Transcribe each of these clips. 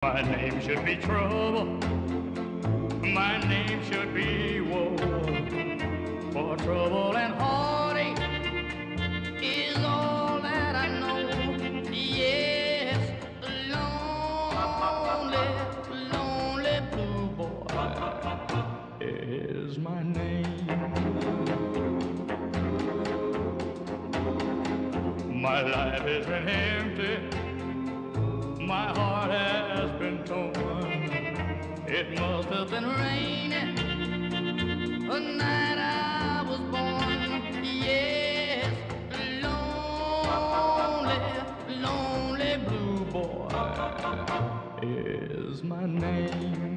My name should be trouble. My name should be woe. For trouble and heartache is all that I know. Yes, lonely, lonely blue boy is my name. My life has been empty. My heart has been torn. It must have been raining the night I was born. Yes, lonely, lonely blue boy is my name.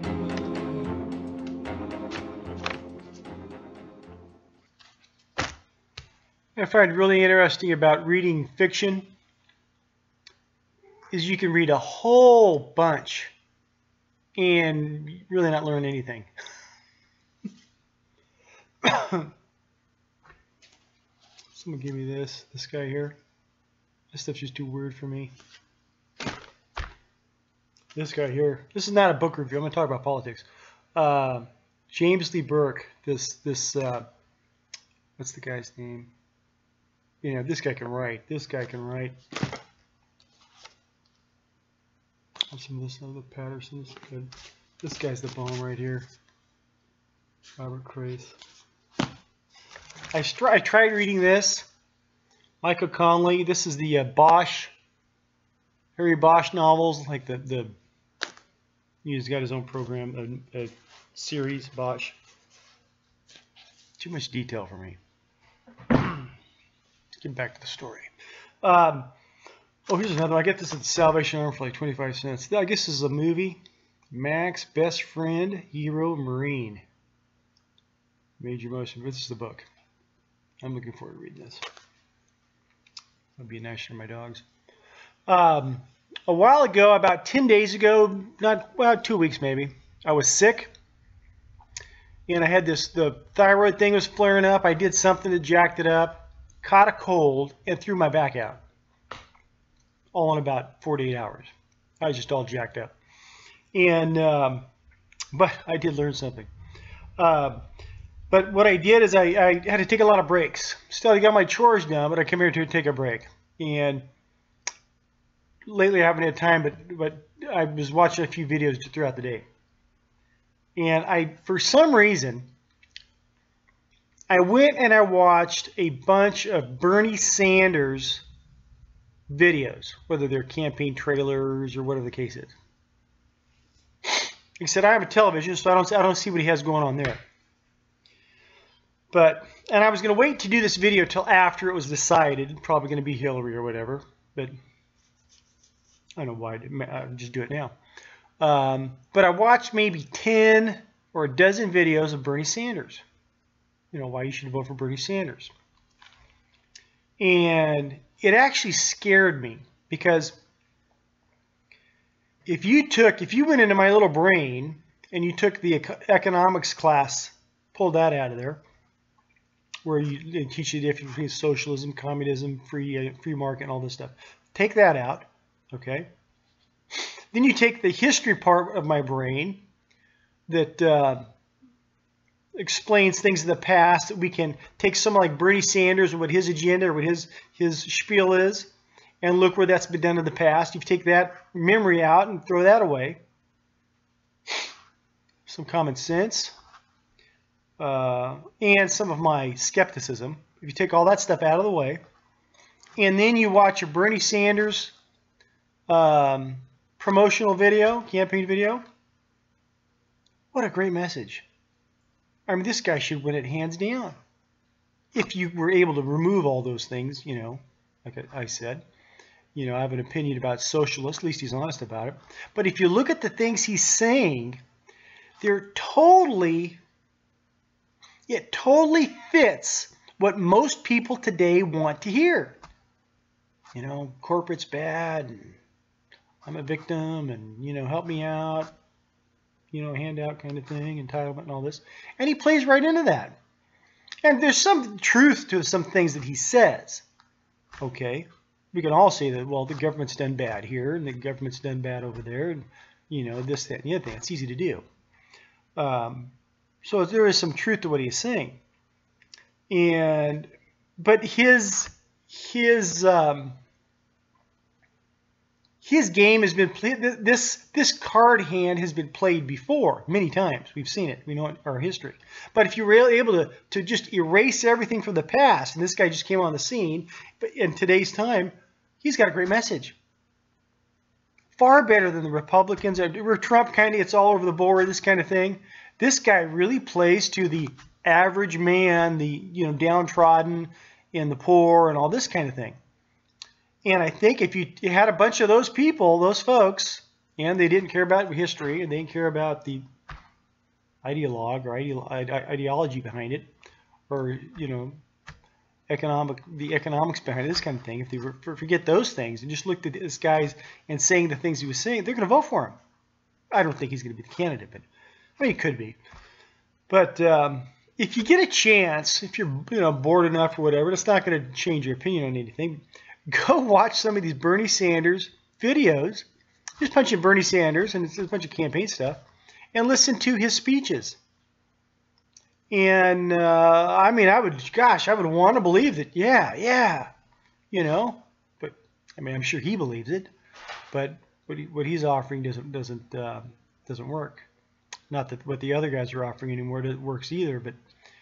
What I find really interesting about reading fiction is you can read a whole bunch and really not learn anything. Someone give me this guy here. This stuff's just too weird for me. This guy here. This is not a book review. I'm going to talk about politics. James Lee Burke. What's the guy's name? You know, this guy can write. This guy can write. Some of this other Patterson's good. This guy's the bomb right here. Robert Crace. I tried reading this. Michael Connelly. This is the Bosch, Harry Bosch novels. Like he's got his own program, a series, Bosch. Too much detail for me. Let's get back to the story. Oh, here's another one. I get this at the Salvation Army for like 25 cents. I guess this is a movie. Mac's Best Friend, Hero, Marine. Major Motion. This is the book. I'm looking forward to reading this. That'll be nice for my dogs. A while ago, about 10 days ago, well, 2 weeks maybe, I was sick. And I had the thyroid thing was flaring up. I did something that jacked it up, caught a cold, and threw my back out. All in about 48 hours. I was just all jacked up. And, but I did learn something. But what I did is I had to take a lot of breaks. Still, I got my chores done, but I come here to take a break. And lately I haven't had time, but I was watching a few videos throughout the day. And for some reason, I went and I watched a bunch of Bernie Sanders videos, whether they're campaign trailers or whatever the case is. Like I said, I have a television, so I don't see what he has going on there. And I was going to wait to do this video till after it was decided, probably going to be Hillary or whatever, but I don't know why. I'll just do it now. But I watched maybe 10 or a dozen videos of Bernie Sanders. You know, why you should vote for Bernie Sanders. And it actually scared me, because if you went into my little brain and you took the economics class, pulled that out of there, where they teach you the difference between socialism, communism, free market, and all this stuff. Take that out, okay? Then you take the history part of my brain that explains things in the past, that we can take someone like Bernie Sanders and what his agenda or what his spiel is, and look where that's been done in the past. You take that memory out and throw that away. Some common sense. And some of my skepticism. If you take all that stuff out of the way, and then you watch a Bernie Sanders promotional video, campaign video, what a great message. I mean, this guy should win it hands down. If you were able to remove all those things, you know, like I said, you know, I have an opinion about socialists, at least he's honest about it. But if you look at the things he's saying, they're it totally fits what most people today want to hear. You know, corporate's bad, and I'm a victim, and, you know, help me out, you know, handout kind of thing, entitlement and all this. And he plays right into that. And there's some truth to some things that he says. Okay, we can all say that, well, the government's done bad here, and the government's done bad over there, and this, that, and the other thing. It's easy to do. So there is some truth to what he's saying. But his game has been played. This card hand has been played before many times. We've seen it. We know it in our history. But if you were able to just erase everything from the past, and this guy just came on the scene, but in today's time, he's got a great message. Far better than the Republicans. Trump kind of gets all over the board, this kind of thing. This guy really plays to the average man, the downtrodden and the poor and all this kind of thing. And I think if you had a bunch of those people, those folks, and they didn't care about history and they didn't care about the ideology behind it, or the economics behind it, this kind of thing, if they forget those things and just looked at this guy and saying the things he was saying, they're going to vote for him. I don't think he's going to be the candidate, but he could be. But if you get a chance, if you're bored enough or whatever, it's not going to change your opinion on anything. Go watch some of these Bernie Sanders videos. Just punch in Bernie Sanders, and it's a bunch of campaign stuff, and listen to his speeches. And I would want to believe that, yeah, But I'm sure he believes it. But what he's offering doesn't work. Not that what the other guys are offering anymore works either. But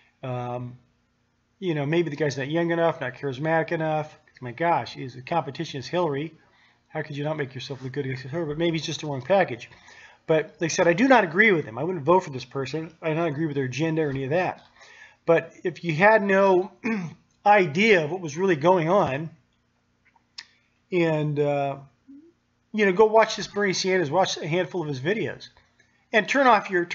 maybe the guy's not young enough, not charismatic enough. My gosh, the competition is Hillary. How could you not make yourself look good against her? But maybe it's just the wrong package. But like I said, I do not agree with him. I wouldn't vote for this person. I do not agree with their agenda or any of that. But if you had no idea of what was really going on, and go watch this Bernie Sanders, watch a handful of his videos, and turn off your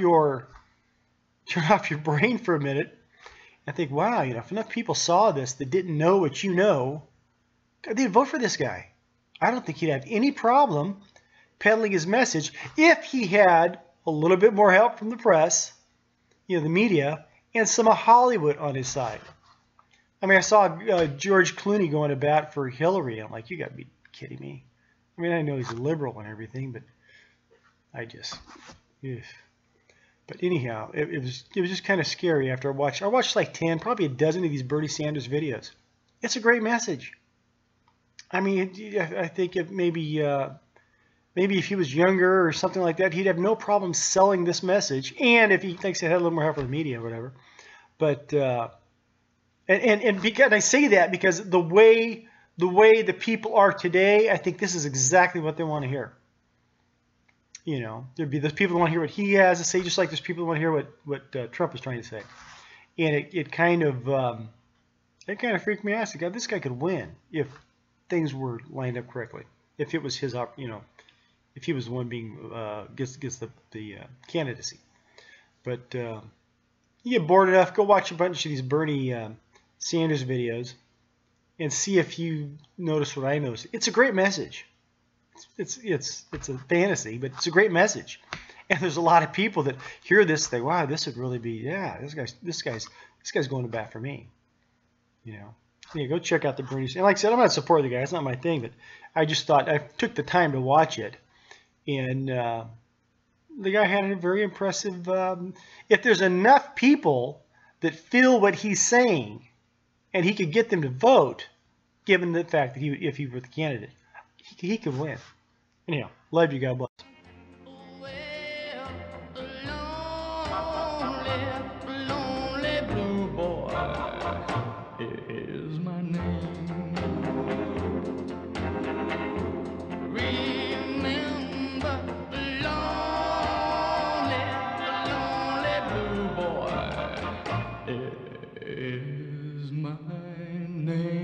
brain for a minute. I think, wow, if enough people saw this that didn't know what you know, they'd vote for this guy. I don't think he'd have any problem peddling his message if he had a little bit more help from the press, the media, and some of Hollywood on his side. I saw George Clooney going to bat for Hillary. I'm like, you got to be kidding me. I know he's a liberal and everything, but I just... Ugh. But anyhow, it was just kind of scary after I watched like 10, probably a dozen of these Bernie Sanders videos. It's a great message. I think if maybe if he was younger or something like that, he'd have no problem selling this message. And if he thinks it had a little more help from the media or whatever. But and because I say that because the way the people are today, I think this is exactly what they want to hear. There'd be those people who want to hear what he has to say, just like there's people who want to hear what Trump is trying to say. And it kind of freaked me out. God, this guy could win if things were lined up correctly. If it was his, if he was the one being gets the candidacy. But you get bored enough, go watch a bunch of these Bernie Sanders videos and see if you notice what I noticed. It's a great message. It's a fantasy, but it's a great message. And there's a lot of people that hear this, think, wow, this would really be, this guy's going to bat for me. Go check out the Bernie. And like I said, I'm not supporting the guy. It's not my thing, but I just thought I took the time to watch it, and the guy had a very impressive. If there's enough people that feel what he's saying, and he could get them to vote, given the fact that if he were the candidate, he could win. Anyhow, love you. God bless. Lonely blue boy is my name. Remember, lonely blue boy is my name.